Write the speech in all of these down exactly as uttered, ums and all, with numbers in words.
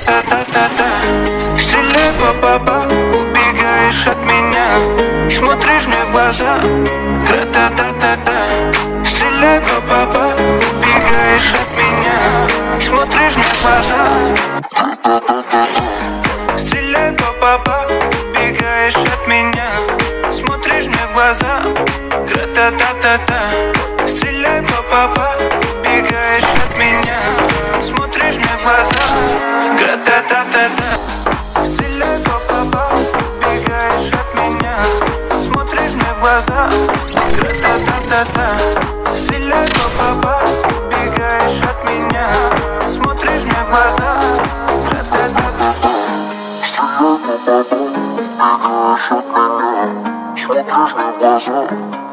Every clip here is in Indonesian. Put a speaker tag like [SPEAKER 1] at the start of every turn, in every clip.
[SPEAKER 1] Гра-та-та-та-та. Стреляй, папа, убегаешь от меня, смотришь мне в глаза. Гра-та-та-та-та. Стреляй, папа, убегаешь от меня, смотришь мне в глаза. Стреляй, папа, убегаешь от меня, смотришь мне в глаза. Гра-та-та-та-та. Стреляй, папа, убегаешь от меня, смотришь мне в глаза. Гра-та-та-та-та. Стреляй, папа, убегаешь от меня, смотришь мне в глаза. Гра-та-та-та-та. Стреляй, папа, убегаешь от меня, смотришь мне в глаза. Гра-та-та-та-та. Смотришь мне в глаза.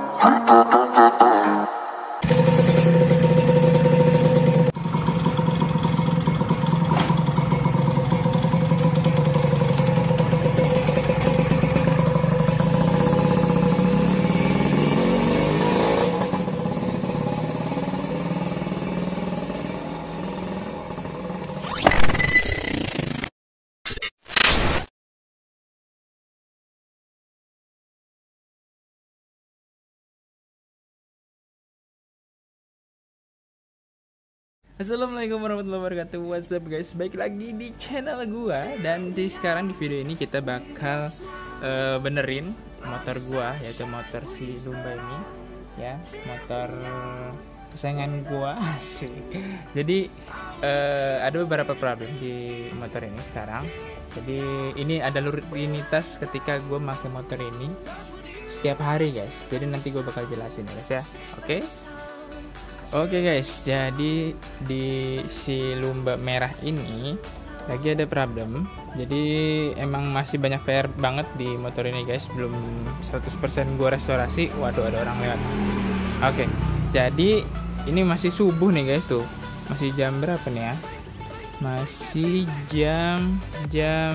[SPEAKER 2] Assalamualaikum warahmatullahi wabarakatuh. What's up guys, baik lagi di channel gua. Dan di sekarang di video ini kita bakal uh, benerin motor gua, yaitu motor si Lumba ini, ya, motor kesayangan gua. Asik. Jadi uh, ada beberapa problem di motor ini sekarang. Jadi ini ada rutinitas ketika gua pakai motor ini setiap hari guys. Jadi nanti gua bakal jelasin ya guys ya. Oke okay? Oke okay guys, jadi di si Lumba merah ini lagi ada problem. Jadi emang masih banyak P R banget di motor ini guys. Belum seratus persen gue restorasi. Waduh, ada orang lewat. Oke okay, jadi ini masih subuh nih guys tuh. Masih jam berapa nih ya? Masih jam Jam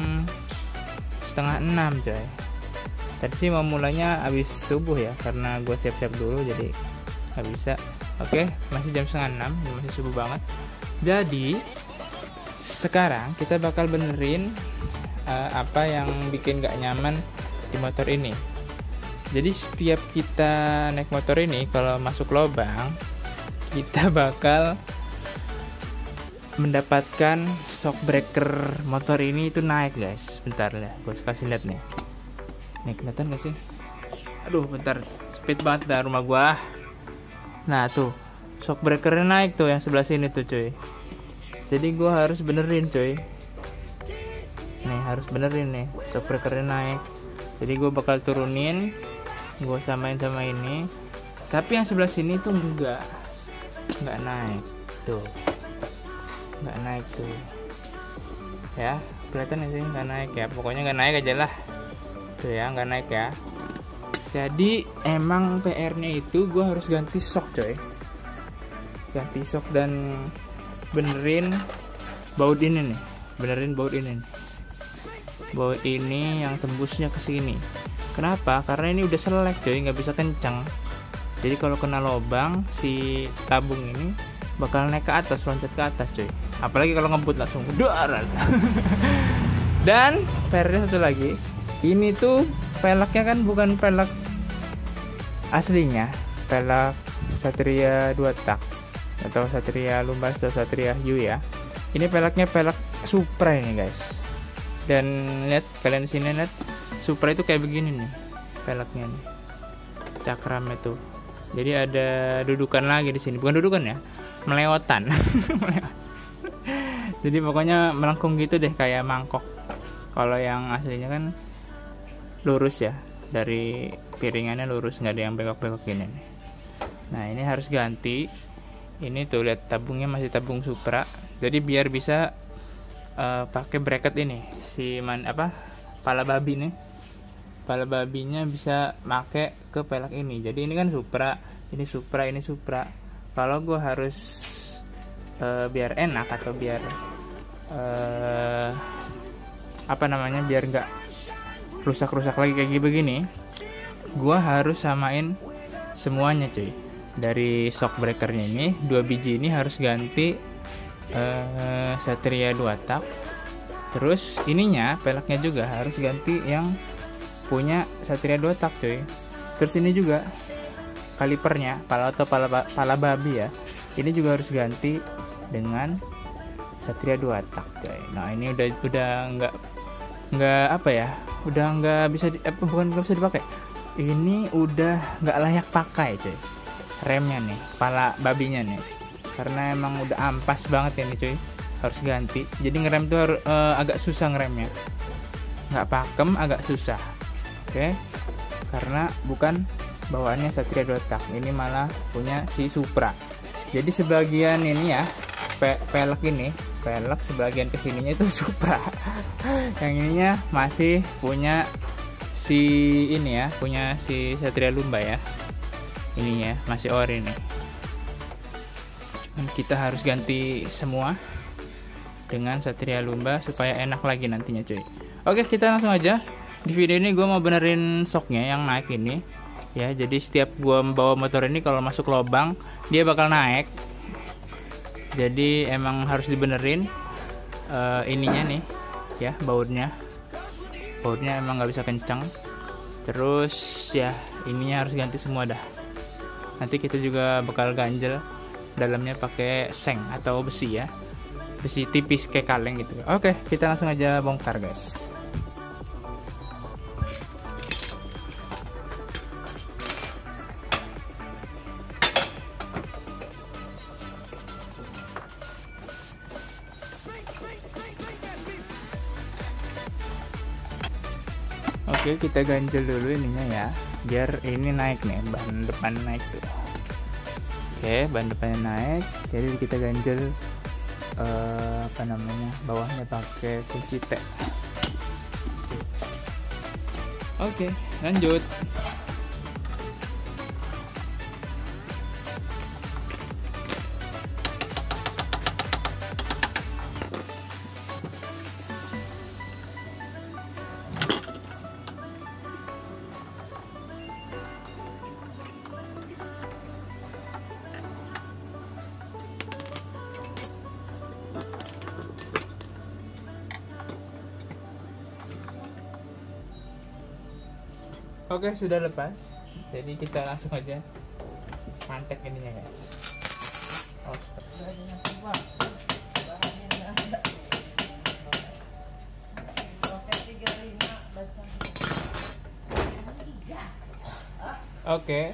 [SPEAKER 2] setengah enam coy. Tadi sih mau mulainya habis subuh ya, karena gue siap-siap dulu jadi nggak bisa. Oke, masih jam setengah enam, masih subuh banget. Jadi sekarang kita bakal benerin uh, apa yang bikin gak nyaman di motor ini. Jadi setiap kita naik motor ini, kalau masuk lubang, kita bakal mendapatkan shock breaker motor ini itu naik guys. Bentar ya, gue kasih lihat nih. Nih kelihatan gak sih? Aduh, bentar, speed banget dah rumah gua. Nah tuh, shock breakernya naik tuh yang sebelah sini tuh cuy. Jadi gua harus benerin cuy. Nih harus benerin nih, shock breakernya naik. Jadi gua bakal turunin, gua samain sama ini. Tapi yang sebelah sini tuh enggak, enggak naik tuh, enggak naik tuh. Ya kelihatan sih enggak naik ya. Pokoknya enggak naik aja lah. Tuh ya, enggak naik ya. Jadi emang P R-nya itu gue harus ganti shock coy, ganti shock dan benerin baut ini nih, benerin baut ini, nih. Baut ini yang tembusnya ke sini. Kenapa? Karena ini udah selek coy, nggak bisa kencang. Jadi kalau kena lubang si tabung ini bakal naik ke atas, loncat ke atas coy. Apalagi kalau ngebut langsung darat. Dan P R-nya satu lagi, ini tuh peleknya kan bukan pelek aslinya, pelek Satria dua tak atau Satria Lumba atau Satria Hiu ya. Ini peleknya pelek Supra ini guys. Dan lihat kalian sini, lihat Supra itu kayak begini nih peleknya nih, cakramnya tuh. Jadi ada dudukan lagi di sini, bukan dudukan ya, melewotan. Jadi pokoknya melengkung gitu deh kayak mangkok. Kalau yang aslinya kan lurus ya, dari piringannya lurus, nggak ada yang bengkok-bengkok gini nih. Nah ini harus ganti. Ini tuh lihat tabungnya masih tabung Supra. Jadi biar bisa uh, pakai bracket ini, si man apa pala babi nih, pala babinya bisa pakai ke pelek ini. Jadi ini kan Supra, ini Supra, ini Supra. Kalau gue harus uh, biar enak atau biar uh, apa namanya, biar nggak rusak-rusak lagi kayak begini, gua harus samain semuanya cuy. Dari shock breakernya ini, dua biji ini harus ganti uh, Satria dua tak. Terus ininya peleknya juga harus ganti yang punya Satria dua tak cuy. Terus ini juga kalipernya, pala atau pala, pala babi ya, ini juga harus ganti dengan Satria dua tak cuy. Nah ini udah udah nggak nggak apa ya, udah nggak bisa di, eh, bukan nggak bisa dipakai, ini udah nggak layak pakai cuy. Remnya nih, pala babinya nih, karena emang udah ampas banget ini cuy, harus ganti. Jadi ngerem tuh harus, uh, agak susah ngeremnya, nggak pakem, agak susah. Oke, karena bukan bawaannya Satria dua tak, ini malah punya si Supra. Jadi sebagian ini ya, pe pelek ini, pelek sebagian kesininya itu Supra. Yang ininya masih punya si ini ya, punya si Satria Lumba ya. Ininya masih ori nih. Dan kita harus ganti semua dengan Satria Lumba supaya enak lagi nantinya cuy. Oke, kita langsung aja. Di video ini gue mau benerin shocknya yang naik ini ya. Jadi setiap gue membawa motor ini kalau masuk lubang dia bakal naik. Jadi emang harus dibenerin uh, ininya nih ya, bautnya. Bautnya emang nggak bisa kencang. Terus ya ininya harus ganti semua dah. Nanti kita juga bakal ganjel dalamnya pakai seng atau besi ya, besi tipis kayak kaleng gitu. Oke, kita langsung aja bongkar guys. Oke, kita ganjel dulu ininya ya, biar ini naik nih, ban depan naik tuh. Oke, ban depannya naik, jadi kita ganjel uh, apa namanya, bawahnya pakai kunci T. Oke, lanjut. Oke, sudah lepas. Jadi kita langsung aja mantek ininya guys. Oh, Oke,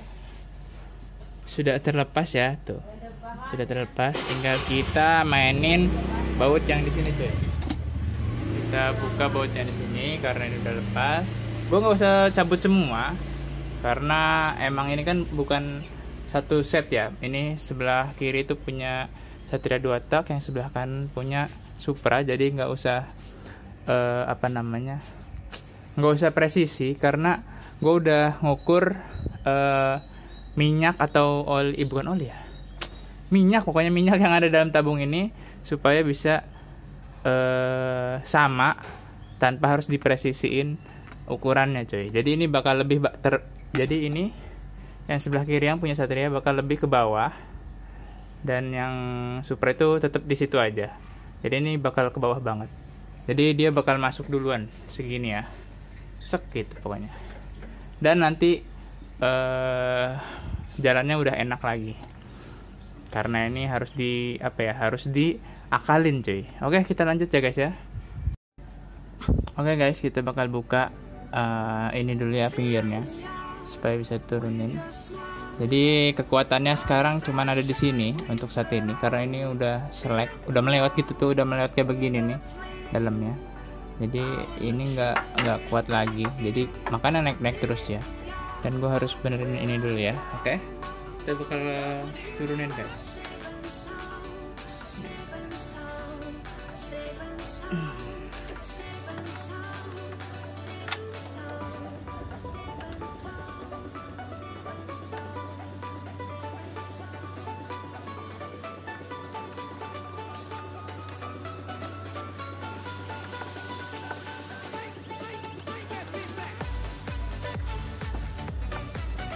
[SPEAKER 2] sudah terlepas ya tuh. Sudah terlepas. Tinggal kita mainin baut yang di sini cuy. Kita buka bautnya di sini karena ini udah lepas. Gue nggak usah cabut semua karena emang ini kan bukan satu set ya. Ini sebelah kiri itu punya Satria dua tak, yang sebelah kanan punya Supra. Jadi nggak usah uh, apa namanya, nggak usah presisi karena gue udah ngukur uh, minyak atau oli, bukan oli ya, minyak, pokoknya minyak yang ada dalam tabung ini supaya bisa uh, sama tanpa harus dipresisiin ukurannya coy. Jadi ini bakal lebih ter jadi ini yang sebelah kiri yang punya Satria bakal lebih ke bawah, dan yang Supra itu tetap di situ aja. Jadi ini bakal ke bawah banget. Jadi dia bakal masuk duluan segini ya, sekit pokoknya. Dan nanti uh, jalannya udah enak lagi karena ini harus di apa ya, harus diakalin cuy. Oke, kita lanjut ya guys ya. Oke guys, kita bakal buka Uh, ini dulu ya pinggirnya supaya bisa turunin. Jadi kekuatannya sekarang cuman ada di sini untuk saat ini karena ini udah selek, udah melewat gitu tuh, udah melewat kayak begini nih dalamnya. Jadi ini nggak nggak kuat lagi. Jadi makanya naik-naik terus ya. Dan gue harus benerin ini dulu ya. Oke, kita bakal turunin guys.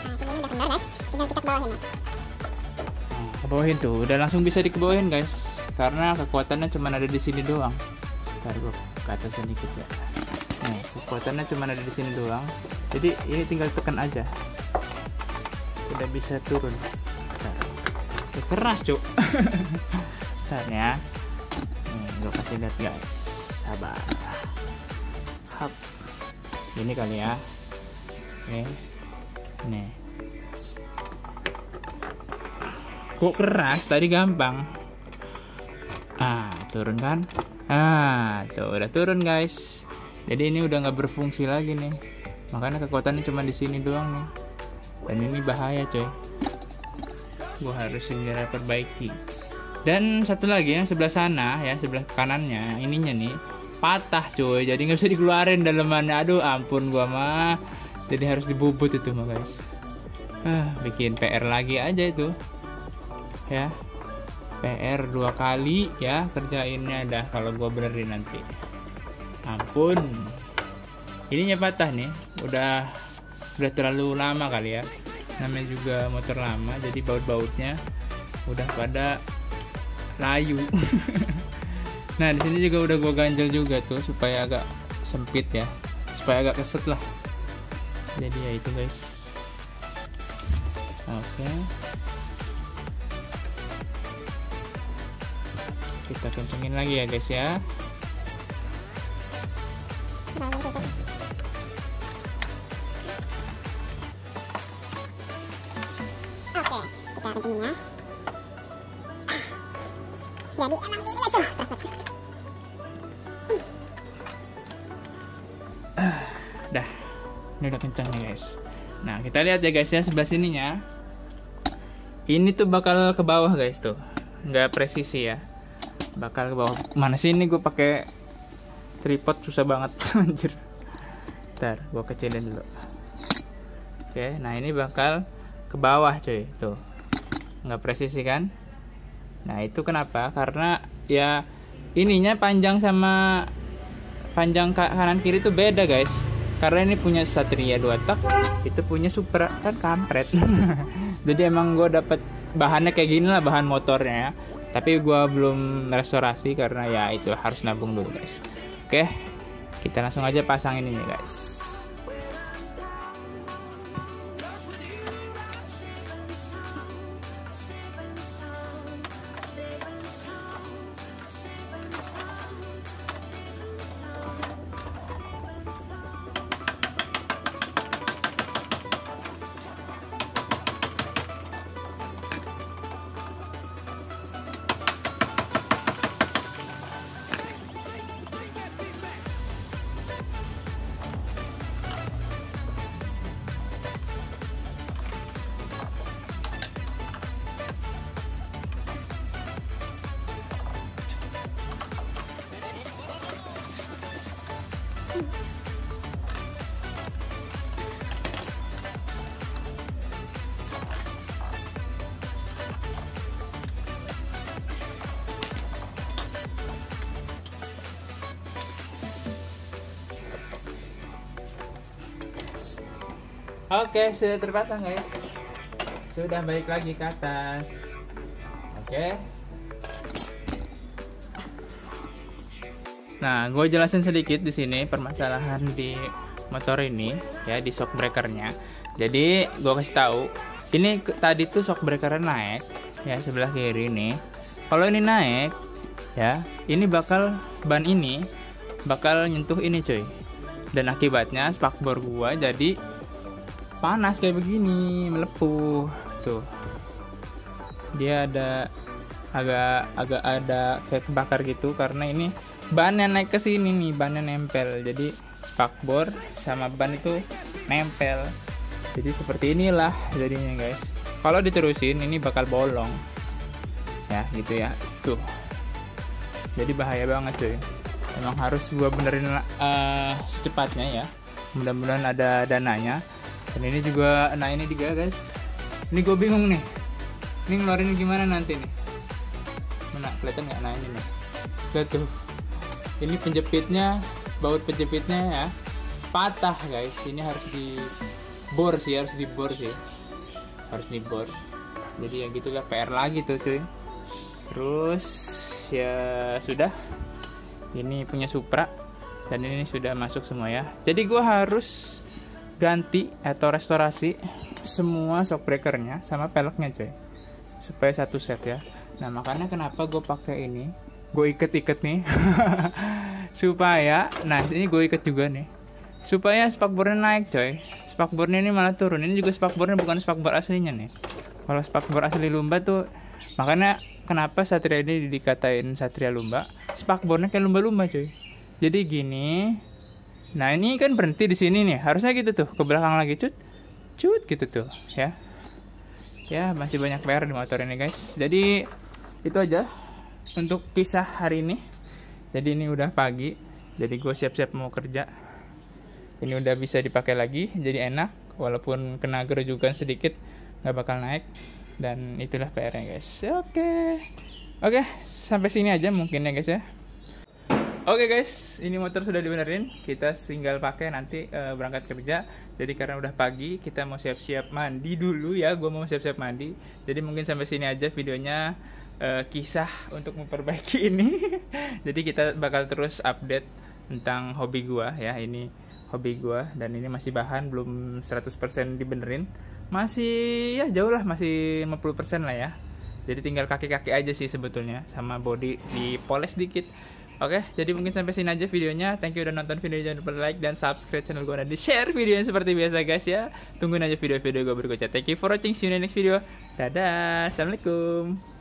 [SPEAKER 3] Tinggal kita kebawahin ya.
[SPEAKER 2] Nah, kebawahin tuh, udah langsung bisa dikebawahin guys. karena kekuatannya cuma ada di sini doang. Ntar gue ke atas sedikit ya. Nih, kekuatannya cuma ada di sini doang. Jadi ini tinggal tekan aja, udah bisa turun. Ntar, ya, keras cuk. Ntar ya, nih gue kasih lihat guys, sabar. Hap, ini kali ya. Oke, nih. Kok keras? Tadi gampang. Ah, turun kan? Ah, tuh udah turun guys. Jadi ini udah nggak berfungsi lagi nih. Makanya kekuatannya cuma di sini doang nih. Dan ini bahaya coy. Gua harus segera perbaiki. Dan satu lagi yang sebelah sana ya, sebelah kanannya, ininya nih patah coy. Jadi nggak bisa dikeluarin dalemannya. Aduh, ampun gua mah. Jadi harus dibubut itu mah guys. Ah, bikin P R lagi aja itu. Ya. P R dua kali ya kerjainnya dah kalau gua benerin nanti. Ampun, ininya patah nih, udah udah terlalu lama kali ya, namanya juga motor lama, jadi baut-bautnya udah pada layu. Nah di sini juga udah gua ganjel juga tuh supaya agak sempit ya, supaya agak keset lah. Jadi ya itu guys. Oke, kita kencengin lagi ya guys ya.
[SPEAKER 3] Oke, kita kencengin ya. Jadi emang gini guys tuh.
[SPEAKER 2] Dah, ini udah kencang nih guys. Nah kita lihat ya guys ya sebelah sininya. Ini tuh bakal ke bawah guys tuh, nggak presisi ya. Bakal ke bawah. Mana sih ini gue pakai tripod susah banget. Anjir. Ntar gue kecilin dulu. Oke, nah ini bakal ke bawah cuy, tuh nggak presisi kan. Nah itu kenapa? Karena ya ininya panjang sama panjang kanan kiri tuh beda guys. Karena ini punya Satria dua tak, itu punya Super, kan kampret. Jadi emang gue dapet bahannya kayak gini lah, bahan motornya ya. Tapi gue belum restorasi karena ya itu harus nabung dulu guys. Oke, kita langsung aja pasang ininya guys. Oke, sudah terpasang guys. Sudah balik lagi ke atas. Oke. Nah, gue jelasin sedikit di sini permasalahan di motor ini ya, di shock breakernya. Jadi gue kasih tahu, ini tadi tuh shock breakernya naik ya sebelah kiri nih. Kalau ini naik ya, ini bakal ban ini bakal nyentuh ini cuy. Dan akibatnya spakbor gua jadi panas kayak begini, melepuh tuh. Dia ada agak agak ada kayak kebakar gitu karena ini bannya naik ke sini nih, bannya nempel. Jadi spakbor sama ban itu nempel. Jadi seperti inilah jadinya guys. Kalau diterusin ini bakal bolong. Ya, gitu ya. Tuh. Jadi bahaya banget cuy. Emang harus gua benerin uh, secepatnya ya. Mudah-mudahan ada dananya. Dan ini juga, nah ini juga guys. Ini gue bingung nih. Ini ngeluarin gimana nanti nih? Mana kelihatan nggak? Nah ini nih. Lihat tuh. Ini penjepitnya, baut penjepitnya ya patah guys. Ini harus dibor sih, harus dibor sih. Harus dibor. Jadi ya gitulah P R lagi tuh cuy. Terus ya sudah. Ini punya Supra dan ini sudah masuk semua ya. Jadi gue harus ganti atau restorasi semua shock breakernya sama peleknya coy, supaya satu set ya. Nah makanya kenapa gue pakai ini, gue iket-iket nih supaya, nah ini gue iket juga nih supaya spakbornya naik coy. Spakbornya ini malah turun. Ini juga spakbornya bukan spakbor aslinya nih. Kalau spakbor asli Lumba tuh, makanya kenapa Satria ini dikatain Satria Lumba, spakbornya kayak lumba-lumba coy. Jadi gini, nah ini kan berhenti di sini nih, harusnya gitu tuh, ke belakang lagi cut, cut gitu tuh ya. Ya masih banyak P R di motor ini guys. Jadi itu aja untuk kisah hari ini. Jadi ini udah pagi, jadi gue siap-siap mau kerja. Ini udah bisa dipakai lagi, jadi enak. Walaupun kena gerujukan sedikit, nggak bakal naik. Dan itulah P R-nya guys. Oke, oke, sampai sini aja mungkin ya guys ya. Oke guys, ini motor sudah dibenerin. Kita tinggal pakai nanti uh, berangkat kerja. Jadi karena udah pagi, kita mau siap-siap mandi dulu ya. Gue mau siap-siap mandi. Jadi mungkin sampai sini aja videonya, uh, kisah untuk memperbaiki ini. Jadi kita bakal terus update tentang hobi gue ya. Ini hobi gue dan ini masih bahan, belum seratus persen dibenerin. Masih ya jauh lah, masih lima puluh persen lah ya. Jadi tinggal kaki-kaki aja sih sebetulnya, sama body dipoles dikit. Oke, jadi mungkin sampai sini aja videonya. Thank you udah nonton videonya, jangan lupa like dan subscribe channel gue dan di share videonya seperti biasa guys ya. Tungguin aja video-video gue berikutnya. Thank you for watching, see you in the next video. Dadah, assalamualaikum.